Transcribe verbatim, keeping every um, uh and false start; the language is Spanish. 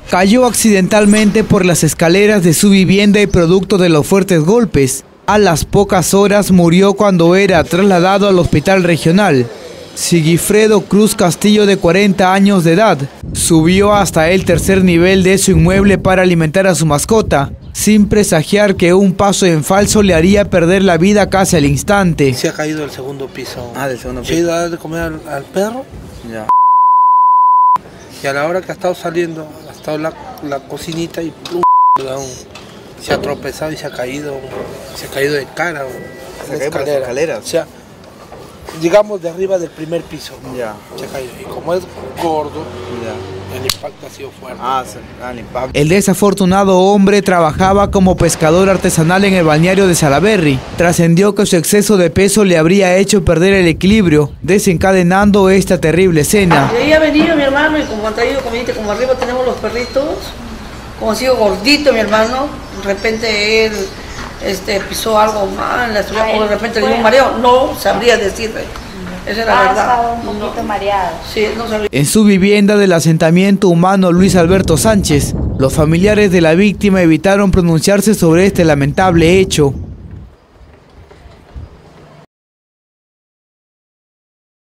Cayó accidentalmente por las escaleras de su vivienda y producto de los fuertes golpes. A las pocas horas murió cuando era trasladado al hospital regional. Sigifredo Cruz Castillo, de cuarenta años de edad, subió hasta el tercer nivel de su inmueble para alimentar a su mascota, sin presagiar que un paso en falso le haría perder la vida casi al instante. Se ha caído del segundo piso. Ah, del segundo piso. Se ha ido a dar de comer al, al perro. Ya. Y a la hora que ha estado saliendo, ha estado la, la cocinita y plum, se ha tropezado y se ha caído, se ha caído de cara. Se ha caído por las escaleras. O sea, digamos de arriba del primer piso. Ya. Se ha caído. Y como es gordo, ya, el impacto ha sido fuerte. Ah, sí, ah, el impacto. El desafortunado hombre trabajaba como pescador artesanal en el balneario de Salaberry. Trascendió que su exceso de peso le habría hecho perder el equilibrio, desencadenando esta terrible escena. Y ahí ha venido mi hermano y como han traído comidita, como arriba tenemos los perritos, como ha sido gordito mi hermano, de repente él este, pisó algo mal, o de repente le dio un mareo, no sabría decirle. Esa es la ha verdad. estado un poquito no. mareado. Sí, no sabría. En su vivienda del asentamiento humano Luis Alberto Sánchez, los familiares de la víctima evitaron pronunciarse sobre este lamentable hecho.